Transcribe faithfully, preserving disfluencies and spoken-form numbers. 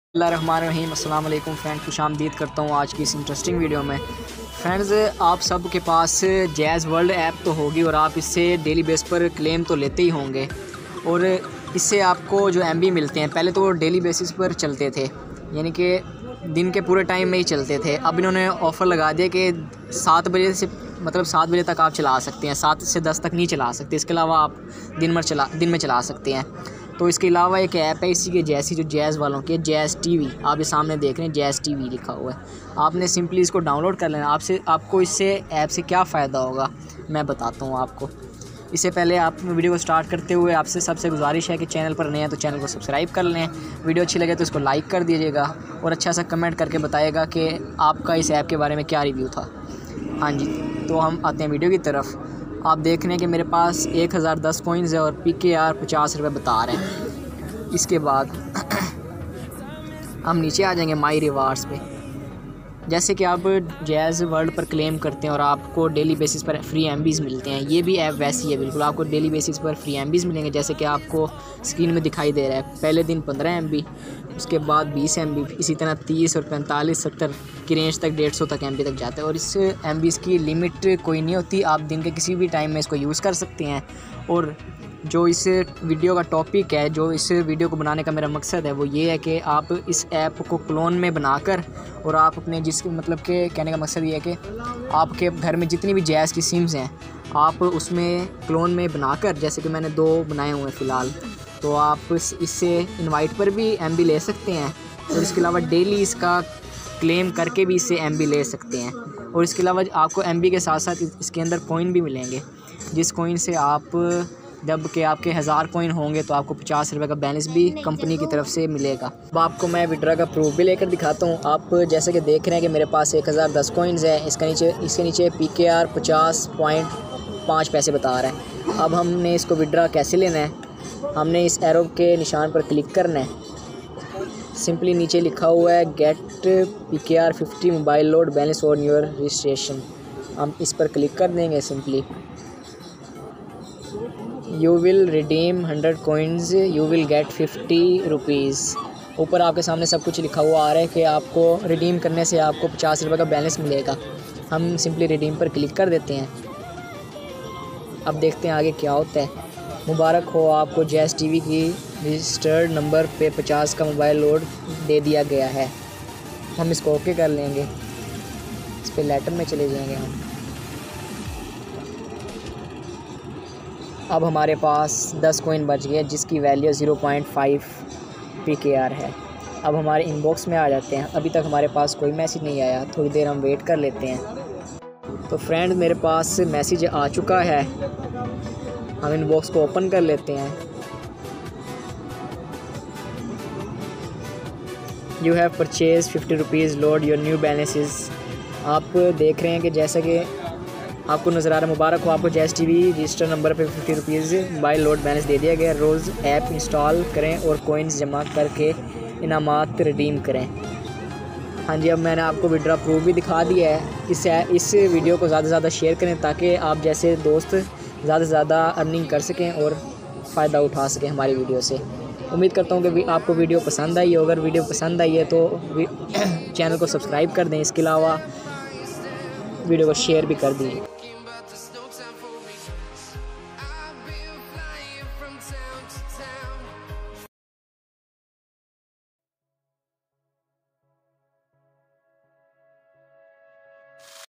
बिस्मिल्लाहिर्रहमानिर्रहीम अस्सलाम वालेकुम फ्रेंड, खुशामदीद करता हूँ आज की इस इंटरेस्टिंग वीडियो में। फ्रेंड्स, आप सब के पास जैज़ वर्ल्ड ऐप तो होगी और आप इससे डेली बेस पर क्लेम तो लेते ही होंगे और इससे आपको जो एम बी मिलते हैं, पहले तो वो डेली बेसिस पर चलते थे, यानी कि दिन के पूरे टाइम में ही चलते थे। अब इन्होंने ऑफ़र लगा दिया कि सात बजे से मतलब सात बजे तक आप चला सकते हैं, सात से दस तक नहीं चला सकते। इसके अलावा आप दिन भर चला दिन में चला सकते हैं। तो इसके अलावा एक ऐप है इसी के जैसी जो जैज़ वालों की, जैज़ टीवी। आप ये सामने देख रहे हैं जैज़ टीवी लिखा हुआ है। आपने सिंपली इसको डाउनलोड कर लेना। आपसे आपको इससे ऐप से क्या फ़ायदा होगा मैं बताता हूँ आपको। इससे पहले आप वीडियो को स्टार्ट करते हुए आपसे सबसे गुजारिश है कि चैनल पर नए हैं तो चैनल को सब्सक्राइब कर लें। वीडियो अच्छी लगे तो इसको लाइक कर दीजिएगा और अच्छा सा कमेंट करके बताइएगा कि आपका इस ऐप के बारे में क्या रिव्यू था। हाँ जी, तो हम आते हैं वीडियो की तरफ। आप देख रहे हैं कि मेरे पास एक हज़ार दस कॉइन्स है और पी के आर पचास रुपये बता रहे हैं। इसके बाद हम नीचे आ जाएंगे माई रिवार्ड्स पे। जैसे कि आप जैज़ वर्ल्ड पर क्लेम करते हैं और आपको डेली बेसिस पर फ्री एमबीज़ मिलते हैं, ये भी ऐप वैसी है बिल्कुल। आपको डेली बेसिस पर फ्री एमबीज़ मिलेंगे, जैसे कि आपको स्क्रीन में दिखाई दे रहा है। पहले दिन पंद्रह एम बी, उसके बाद बीस एम बी, इसी तरह तीस और पैंतालीस सत्तर की रेंज तक डेढ़ सौ तक एम बी तक जाता है। और इस एम बीज़ की लिमिट कोई नहीं होती, आप दिन के किसी भी टाइम में इसको यूज़ कर सकते हैं। और जो इस वीडियो का टॉपिक है, जो इस वीडियो को बनाने का मेरा मकसद है, वो ये है कि आप इस ऐप को क्लोन में बनाकर और आप अपने जिसके मतलब के कहने का मकसद ये है कि आपके घर में जितनी भी जैज़ की सिम्स हैं आप उसमें क्लोन में बनाकर, जैसे कि मैंने दो बनाए हुए हैं फ़िलहाल, तो आप इससे इनवाइट पर भी एम बी ले सकते हैं और इसके अलावा डेली इसका क्लेम करके भी इससे एम बी ले सकते हैं। और इसके अलावा आपको एम बी के साथ साथ इसके अंदर कॉइन भी मिलेंगे, जिस कॉइन से आप जब के आपके हज़ार कॉइन होंगे तो आपको पचास रुपये का बैलेंस भी कंपनी की तरफ से मिलेगा। अब आपको मैं विड्रा का प्रूफ भी लेकर दिखाता हूँ। आप जैसे कि देख रहे हैं कि मेरे पास एक हज़ार दस कॉइन्स है। इसका नीचे इसके नीचे पी के आर पचास पॉइंट पाँच पैसे बता रहे हैं। अब हमने इसको विड्रा कैसे लेना है, हमने इस एरो के निशान पर क्लिक करना है। सिंपली नीचे लिखा हुआ है get P K R fifty mobile load balance on your registration. हम इस पर क्लिक कर देंगे। Simply you will redeem hundred coins, you will get fifty rupees. ऊपर आपके सामने सब कुछ लिखा हुआ आ रहा है कि आपको रिडीम करने से आपको पचास रुपये का बैलेंस मिलेगा। हम सिंपली रिडीम पर क्लिक कर देते हैं। अब देखते हैं आगे क्या होता है। मुबारक हो, आपको जैज़ टीवी की रजिस्टर्ड नंबर पे पचास का मोबाइल लोड दे दिया गया है। हम इसको ओके कर लेंगे। इस पर लेटर में चले जाएंगे हम। अब हमारे पास दस कॉइन बच गए जिसकी value zero point five P K R है। अब हमारे इनबॉक्स में आ जाते हैं। अभी तक हमारे पास कोई मैसेज नहीं आया, थोड़ी देर हम वेट कर लेते हैं। तो फ्रेंड, मेरे पास मैसेज आ चुका है। हम इनबॉक्स को ओपन कर लेते हैं। You have purchase fifty rupees, load your new balances. आप देख रहे हैं कि जैसा कि आपको नज़र आ रहा है, मुबारक हो, आपको जैज़ टीवी रजिस्टर नंबर पे fifty rupees mobile load balance दे दिया गया। रोज़ ऐप इंस्टॉल करें और कोइंस जमा करके इनामात रिडीम करें। हाँ जी, अब मैंने आपको विड्रा प्रूफ भी दिखा दिया है। इस इस वीडियो को ज़्यादा से ज़्यादा शेयर करें ताकि आप जैसे दोस्त ज़्यादा से ज़्यादा अर्निंग कर सकें और फ़ायदा उठा सकें हमारी वीडियो से। उम्मीद करता हूँ कि आपको वीडियो पसंद आई हो। अगर वीडियो पसंद आई है तो चैनल को सब्सक्राइब कर दें। इसके अलावा वीडियो को शेयर भी कर दीजिए।